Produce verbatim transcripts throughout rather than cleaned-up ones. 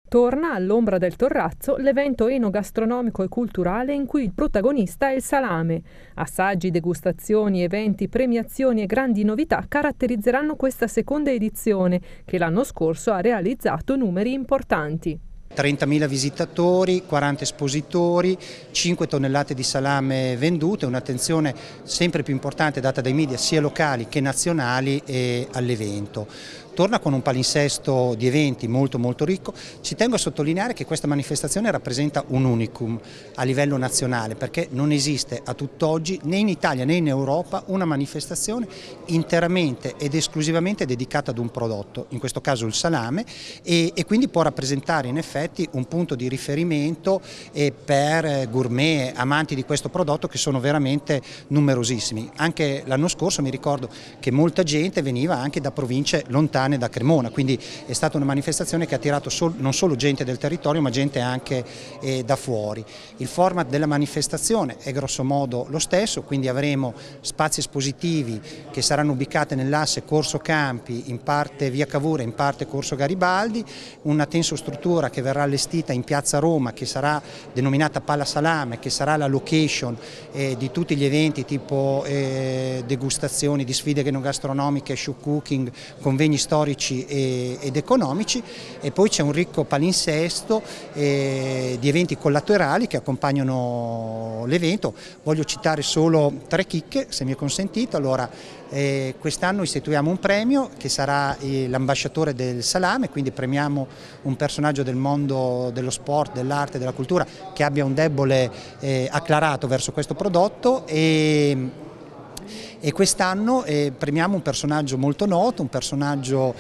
Torna all'Ombra del Torrazzo l'evento enogastronomico e culturale in cui il protagonista è il salame. Assaggi, degustazioni, eventi, premiazioni e grandi novità caratterizzeranno questa seconda edizione, che l'anno scorso ha realizzato numeri importanti. trentamila visitatori, quaranta espositori, cinque tonnellate di salame vendute, un'attenzione sempre più importante data dai media sia locali che nazionali all'evento. Torna con un palinsesto di eventi molto molto ricco. Ci tengo a sottolineare che questa manifestazione rappresenta un unicum a livello nazionale, perché non esiste a tutt'oggi né in Italia né in Europa una manifestazione interamente ed esclusivamente dedicata ad un prodotto, in questo caso il salame, e, e quindi può rappresentare in effetti un punto di riferimento eh, per gourmet, amanti di questo prodotto, che sono veramente numerosissimi. Anche l'anno scorso mi ricordo che molta gente veniva anche da province lontane da Cremona, quindi è stata una manifestazione che ha attirato sol- non solo gente del territorio ma gente anche eh, da fuori. Il format della manifestazione è grosso modo lo stesso, quindi avremo spazi espositivi che saranno ubicati nell'asse Corso Campi, in parte via Cavour, in parte Corso Garibaldi, una tensostruttura che verrà allestita in piazza Roma, che sarà denominata Pala Salame, che sarà la location eh, di tutti gli eventi tipo eh, degustazioni di sfide enogastronomiche, show cooking, convegni storici ed economici, e poi c'è un ricco palinsesto eh, di eventi collaterali che accompagnano l'evento. Voglio citare solo tre chicche, se mi è consentito. Allora, eh, quest'anno istituiamo un premio che sarà eh, l'ambasciatore del salame, quindi premiamo un personaggio del mondo dello sport, dell'arte, della cultura che abbia un debole eh, acclarato verso questo prodotto, e E quest'anno eh, premiamo un personaggio molto noto, un personaggio,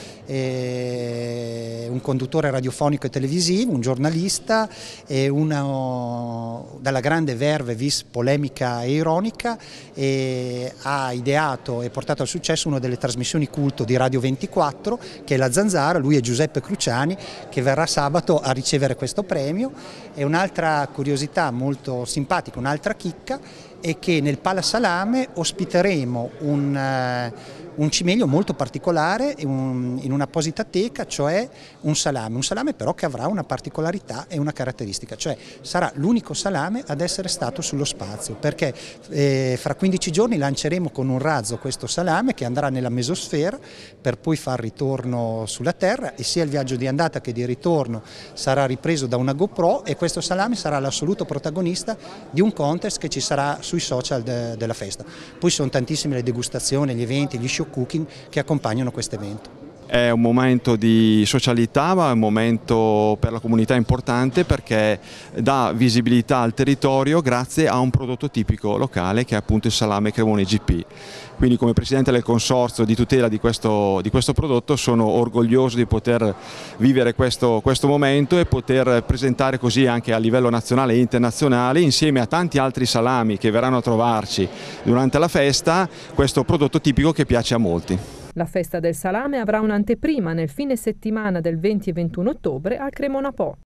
eh, un conduttore radiofonico e televisivo, un giornalista, eh, una, dalla grande verve vis polemica e ironica, eh, ha ideato e portato al successo una delle trasmissioni culto di Radio ventiquattro, che è La Zanzara. Lui è Giuseppe Cruciani, che verrà sabato a ricevere questo premio. E un'altra curiosità molto simpatica, un'altra chicca, è che nel Pala Salame ospiteremo un, uh, un cimelio molto particolare un, in un'apposita teca, cioè un salame, un salame però che avrà una particolarità e una caratteristica, cioè sarà l'unico salame ad essere stato sullo spazio, perché eh, fra quindici giorni lanceremo con un razzo questo salame che andrà nella mesosfera per poi far ritorno sulla Terra, e sia il viaggio di andata che di ritorno sarà ripreso da una GoPro, e questo salame sarà l'assoluto protagonista di un contest che ci sarà sui social de, della festa. Poi sono tantissime le degustazioni, gli eventi, gli show cooking che accompagnano questo evento. È un momento di socialità, ma è un momento per la comunità importante, perché dà visibilità al territorio grazie a un prodotto tipico locale che è appunto il salame Cremona G P. Quindi, come presidente del consorzio di tutela di questo, di questo prodotto, sono orgoglioso di poter vivere questo, questo momento e poter presentare così anche a livello nazionale e internazionale, insieme a tanti altri salami che verranno a trovarci durante la festa, questo prodotto tipico che piace a molti. La festa del salame avrà un'anteprima nel fine settimana del venti e ventuno ottobre al Cremona Po.